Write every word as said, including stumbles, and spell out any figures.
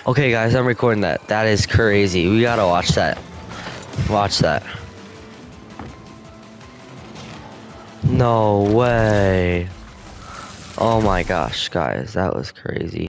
Okay, guys, I'm recording that. That is crazy. We gotta watch that. Watch that. No way. Oh my gosh, guys, that was crazy.